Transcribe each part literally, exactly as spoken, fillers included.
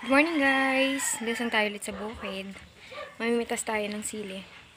Good morning guys! Lasang tayo ulit sa bukid. Mamimitas tayo ng sili.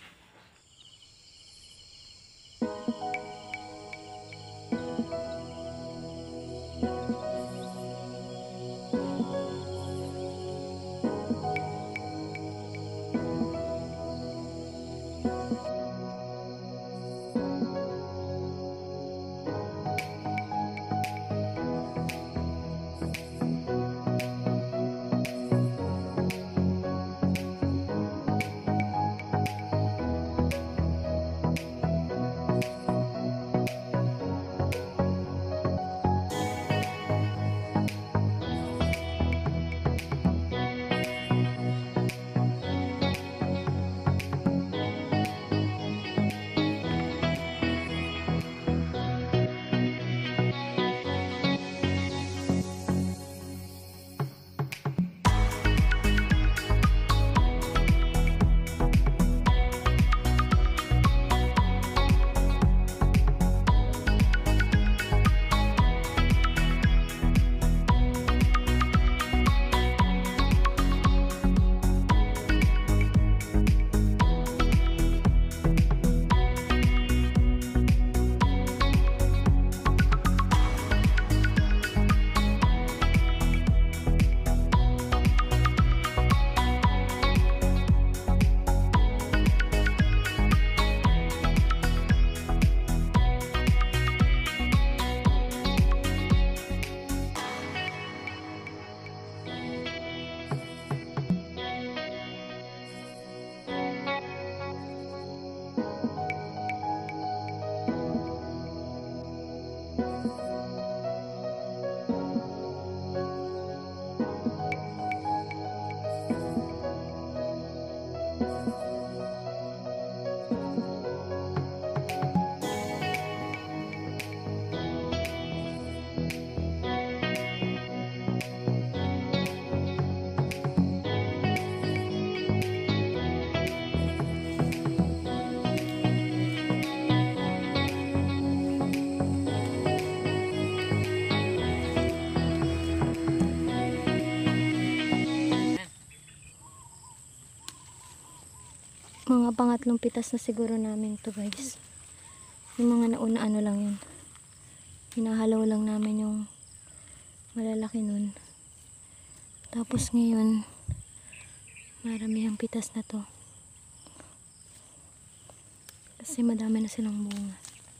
Mga pangatlong pitas na siguro namin to guys. Yung mga nauna ano lang yun. Hinahalaw lang namin yung malalaki nun. Tapos ngayon, marami ang pitas na to. Kasi madami na silang bunga.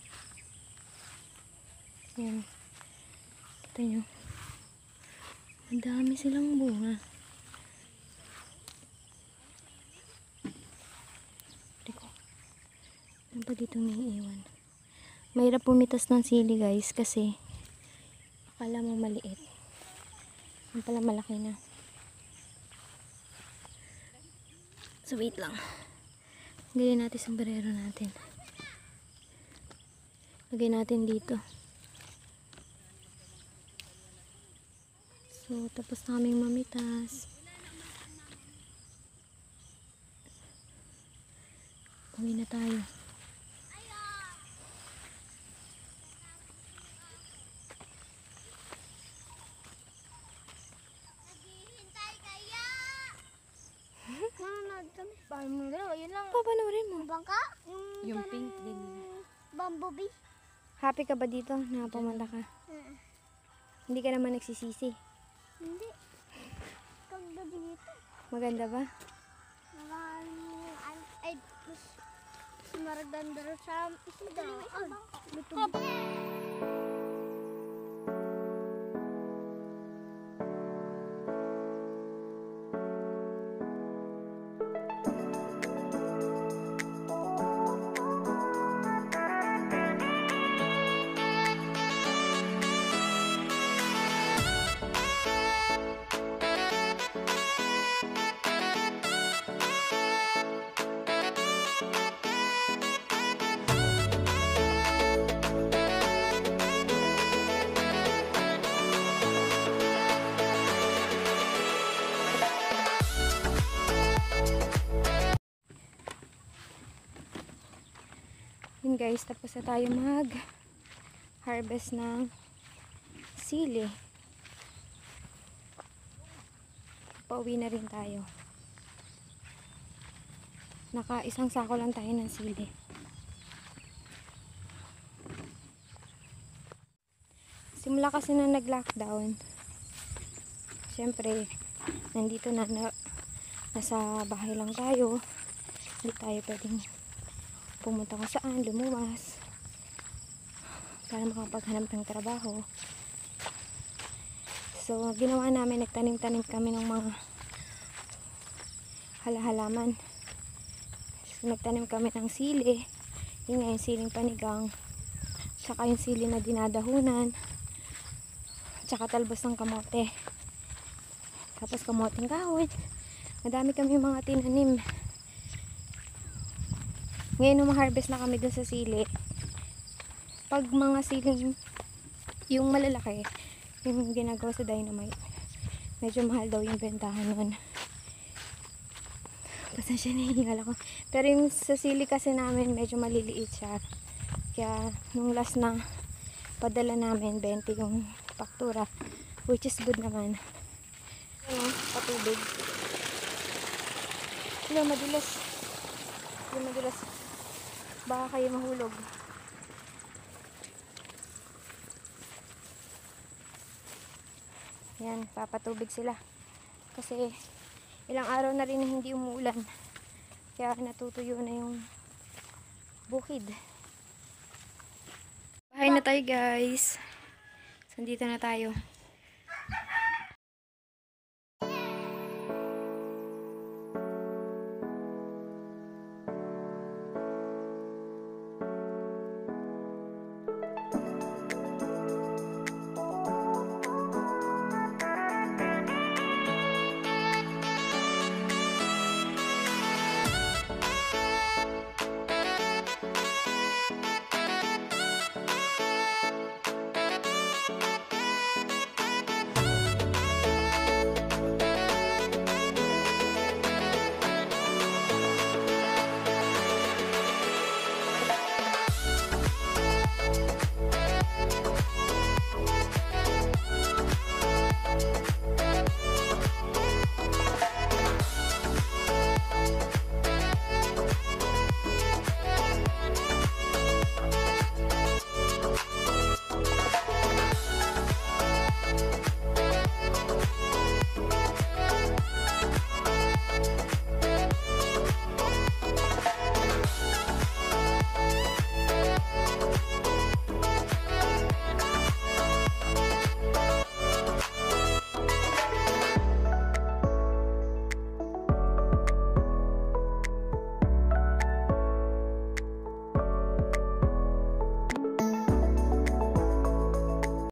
Yan. Kita nyo. Madami silang bunga. Ano pa dito naiiwan? Mahirap pumitas ng sili guys kasi akala mo maliit. Yung pala malaki na. So wait lang. Lagyan natin sa sombrero natin. Lagay natin dito. So tapos naming mamitas. Uwi na tayo. Paano mo yun lang. Papanoorin mo. Bangka? Yung, Yung pink din. Bumblebee? Happy ka ba dito? Nakapamanta ka? Uh, Hindi ka naman nagsisisi. hindi. Kagda dito. Maganda ba? Maraming ay mas maraganda sa isda. Ito. Yun guys, tapos na tayo mag harvest ng sili. pauwi na rin tayo. Naka isang sako lang tayo ng sili. Simula kasi na nag-lockdown, syempre, nandito na, na nasa bahay lang tayo. Hindi tayo pwedeng pumunta kung saan, lumuwas para makapaghanap ng trabaho. So, ginawa namin, nagtanim-tanim kami ng mga halahalaman. So, nagtanim kami ng sili. Yun nga yung siling panigang. Tsaka yung sili na dinadahunan. Tsaka talbos ng kamote. Tapos kamoteng kahoy. Madami kami mga tinanim. Ngayon ma-harvest na kami dun sa sili. Pag mga siling yung malalaki, yung ginagawa sa dynamite, medyo mahal daw yung bentahan nun. Pasensya na, hihingal ako. Pero yung sa sili kasi namin, medyo maliliit siya. Kaya nung last na padala namin, twenty yung faktura, which is good naman. Ano, patubig. Wala, madulas. Wala, madulas. Baka kayo mahulog. Yan, papatubig sila. Kasi ilang araw na rin na hindi umuulan. Kaya natutuyo na yung bukid. Bahay na tayo guys. Nandito na tayo.